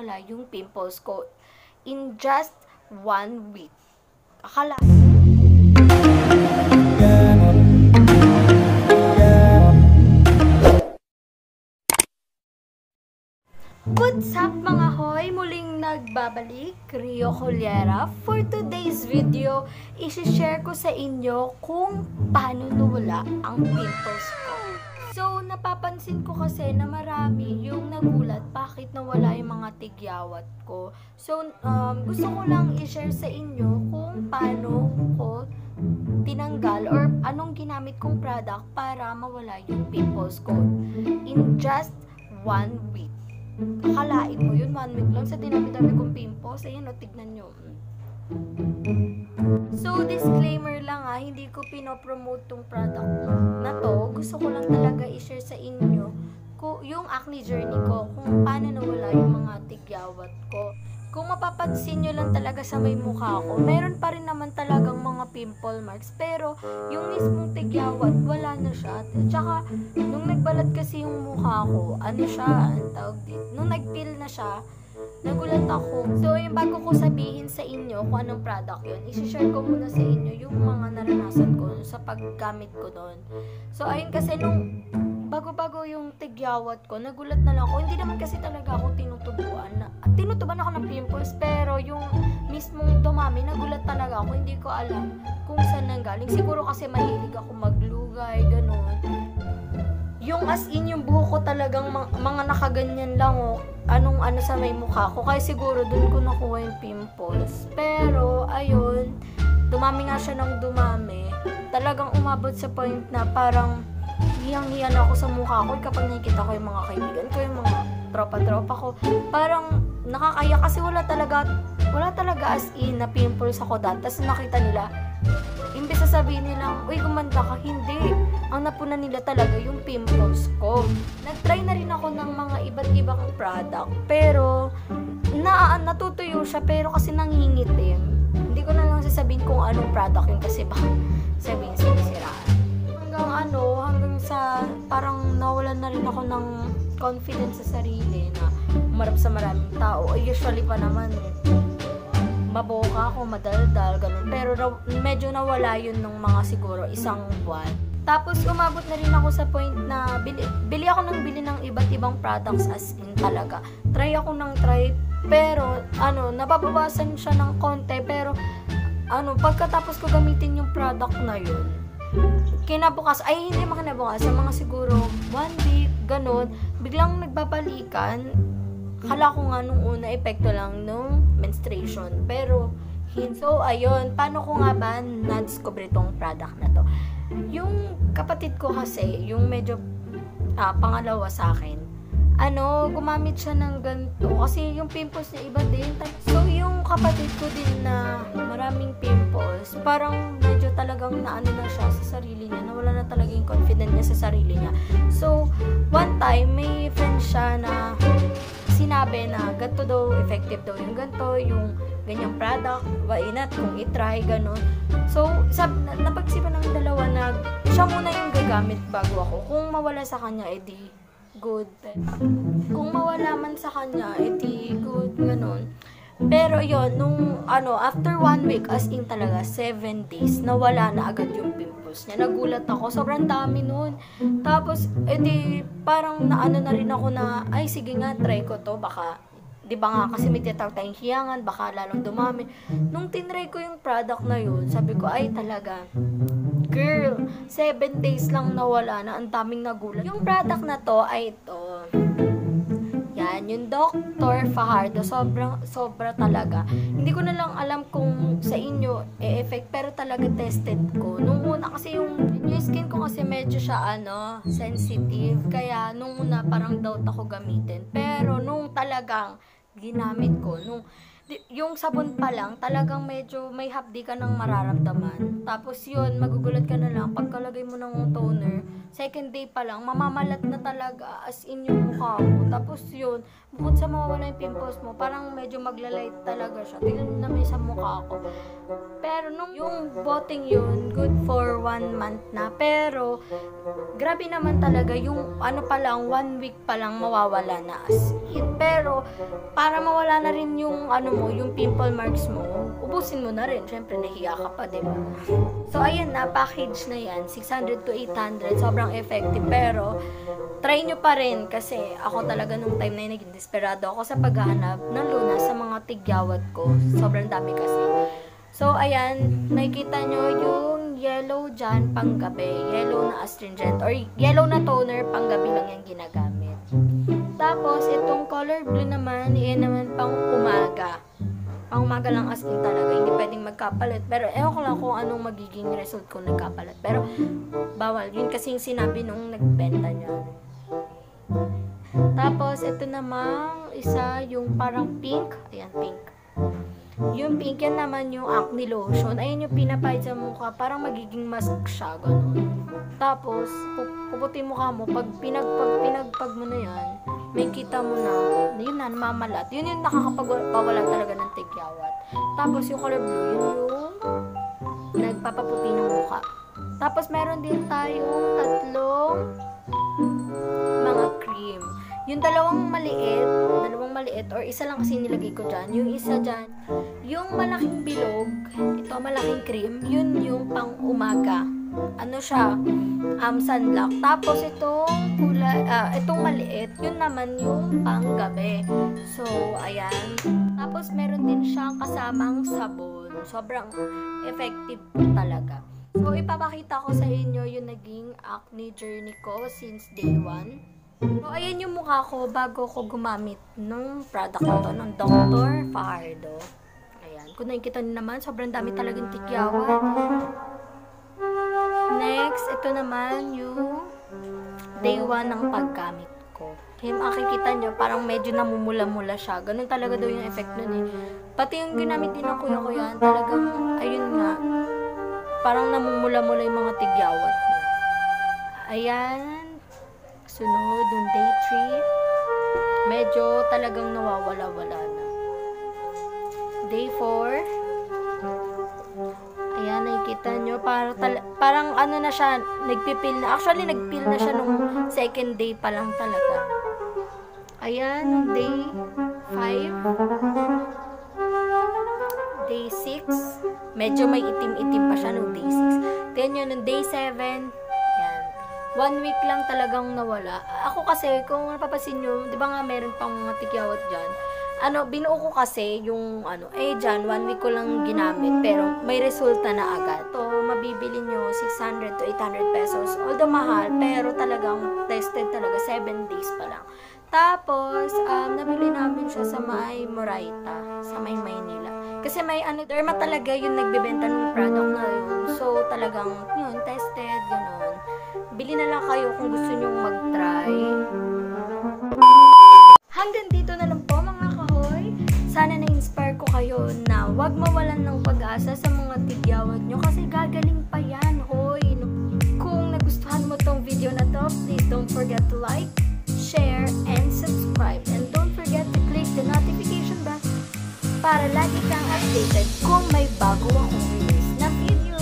nawala yung pimples ko in just 1 week. Akala What's up mga hoy? Muling nagbabalik, Rio Colera. For today's video, isi-share ko sa inyo kung paano nawala ang pimples ko. So, napapansin ko kasi na marami yung nagulat bakit nawala yung mga tigyawat ko. So, gusto ko lang i-share sa inyo kung paano ko tinanggal or anong ginamit kong product para mawala yung pimples ko in just 1 week. Akalain mo yun, 1 week lang sa dinami-dami kong pimples. Ayan o, tignan nyo. So, disclaimer lang hindi ko pinopromote tong product na to. Gusto ko lang talaga i-share sa inyo yung acne journey ko, kung paano nawala yung mga tigyawat ko. Kung mapapansin nyo lang talaga sa may mukha ko, meron pa rin naman talagang mga pimple marks. Pero, yung mismong tigyawat, wala na siya. At saka, nung nagbalat kasi yung mukha ko, nung nag-peel na siya, nagulat ako. So, yung bago ko sabihin sa inyo kung anong product yun, isi-share ko muna sa inyo yung mga naranasan ko sa paggamit ko doon. So, ayun kasi nung bago-bago yung tigyawat ko, nagulat na lang ako. Hindi naman kasi talaga ako tinutubuan ako ng pimples, pero yung mismong dumami, nagulat talaga ako. Hindi ko alam kung saan nanggaling. Siguro kasi mahilig ako maglugay, ganun. Yung as in, yung buhok ko talagang mga nakaganyan lang anong sa may mukha ko. Kaya siguro dun ko nakuha yung pimples. Pero, ayun, dumami nga siya ng dumami. Talagang umabot sa point na parang hiyang-hiyan ako sa mukha ko kapag nakikita ko yung mga kaibigan ko, yung mga tropa-tropa ko. Parang nakakaya kasi wala talaga as in na pimples ako dati. Tapos nakita nila, imbes na sabihin nila, uy, gumanda ka, hindi. Ang napunan nila talaga yung pimples ko. Nag-try na rin ako ng mga iba't ibang product, pero natutuyo siya, pero kasi nangingitim. Hindi ko na lang sasabihin kung anong product yun kasi baka sabihin sinisiraan. Hanggang sa parang nawalan na rin ako ng confidence sa sarili na umarap sa maraming tao. Usually pa naman, maboka ako, madaldal, ganun. Pero medyo nawala yun ng mga siguro 1 buwan. Tapos umabot na rin ako sa point na bili ako ng iba't ibang products as in talaga. Try ako ng try, pero nababawasan siya ng konti, pero pagkatapos ko gamitin yung product na yun, sa mga siguro 1 week, ganun, biglang nagbabalikan. Akala ko nga nung una, epekto lang nung menstruation. Pero, so, ayun, paano ko nga ba na-discover itong product na to? Yung kapatid ko kasi, yung medyo pangalawa sa akin, gumamit siya ng ganito. Kasi yung pimples niya iba din. So, yung kapatid ko din na maraming pimples, parang medyo talagang na siya sa sarili niya. Nawala na talaga yung confidence niya sa sarili niya. So, one time, may friend siya na sinabi na ganito daw, effective daw yung ganito, yung ganyang product, why not kung itry, gano'n. So, napagsipan ng dalawa na siya muna yung gagamit bago ako. Kung mawala sa kanya, edi good. Kung mawala man sa kanya, edi good, gano'n. Pero yun, after 1 week, as in talaga, 7 days, nawala na agad yung pimples niya. Nagulat ako, sobrang dami nun. Tapos, edi, parang na rin ako na, ay, sige nga, try ko to, baka, di ba nga, kasi may tinatawag tayong hiyangan, baka lalong dumami. Nung tinry ko yung product na yun, sabi ko, ay, talaga, girl, 7 days lang nawala na, ang daming nagulat. Yung product na to ay ito. Yan, yung Dr. Fajardo, sobra talaga. Hindi ko na lang alam kung sa inyo effect, pero talaga tested ko. Nung una kasi yung skin ko kasi medyo siya sensitive, kaya nung una parang doubt ako gamitin. Pero nung talagang ginamit ko, nung Yung sabon pa lang, talagang medyo may hapdi ka ng mararamdaman. Tapos yun, magugulat ka na lang, pagkalagay mo ng toner, second day pa lang, mamamalat na talaga as in yung mukha mo. Tapos yun, bukod sa mawawala yung pimples mo, parang medyo maglalight talaga siya. Tingnan mo naman sa mukha ko. Pero nung yung boteng yun, good for 1 month na. Pero, grabe naman talaga, yung ano pa lang, 1 week pa lang mawawala na as in. Pero, para mawala na rin yung ano mo, yung pimple marks mo, ubusin mo na rin. Syempre, nahiya ka pa, diba? So, ayan na, package na yan. 600 to 800. Sobrang effective. Pero, try nyo pa rin kasi ako talaga nung time na yun, naging desperado ako sa paghahanap ng lunas sa mga tigyawat ko. Sobrang dami kasi. So, ayan, nakikita nyo yung yellow dyan, panggabi. Yellow na astringent or yellow na toner, panggabi lang yung ginagamit. Tapos, itong color blue naman, yan naman pang umaga. Pang umaga lang as in talaga, hindi pwedeng magkapalit. Pero, ewan ko lang kung anong magiging result kung nagkapalit. Pero, bawal. Yun kasi yung sinabi nung nagbenta niya. Tapos, ito namang isa, yung parang pink. Ayan, pink. Yung pink, yan naman yung acne lotion. Ayan yung pinapahid sa mukha. Parang magiging mask siya, ganun. Tapos, puputi mukha mo. Pag pinagpag mo na yan, may kita mo na, yun na, namamalat. Yun yung nakakapagpawala talaga ng tigyawat. Tapos, yung color blue, yun yung nagpapaputi ng mukha. Tapos, meron din tayong tatlong mga cream. Yung dalawang maliit, or isa lang kasi nilagay ko dyan. Yung isa dyan, yung malaking bilog, ito malaking cream, yun yung pang umaga. Ano siya? Sunblock. Tapos itong itong maliit, yun naman yung pang gabi. So, ayan. Tapos meron din siyang kasamang sabon. Sobrang effective talaga. So, ipapakita ko sa inyo yung naging acne journey ko since day 1. So, ayan yung mukha ko bago ko gumamit nung product na to, ng Dr. Fajardo. Ayan. Kung nakikita nyo naman, sobrang dami talagang tigyawat. Next, ito naman yung day 1 ng paggamit ko. Kaya makikita nyo, parang medyo namumula-mula siya. Ganun talaga daw yung effect nun eh. Pati yung ginamit din ng kuya ko yan, talagang, ayun nga, parang namumula-mula yung mga tigyawat niya. Ayan. Sunod, yung day 3, medyo talagang nawawala-wala na. Day 4, ayan, nakikita nyo, parang ano na siya, nagpipil na. Actually, nagpil na siya nung second day pa lang talaga. Ayan, day 5, day 6, medyo may itim-itim pa siya nung day 6. Then yun, nung day 7, 1 week lang talagang nawala. Ako kasi, kung napapasin nyo, di ba nga meron pang mga tigyawat dyan, binuo ko kasi yung, dyan, 1 week ko lang ginamit, pero may resulta na agad. To, mabibili nyo 600 to 800 pesos. Although mahal, pero talagang tested talaga, 7 days pa lang. Tapos, nabili namin siya sa may Moraita, sa may Maynila. Kasi may derma talaga yung nagbebenta ng product na yun. So, talagang, yun, tested, gano'n. Bili na lang kayo kung gusto nyong mag-try. Hanggang dito na lang po mga kahoy. Sana na-inspire ko kayo na wag mawalan ng pag-asa sa mga tigyawat nyo kasi gagaling pa yan, hoy. Kung nagustuhan mo tong video na to, please don't forget to like, share, and subscribe. And don't forget to click the notification bell para lagi kang updated kung may bago akong release na video.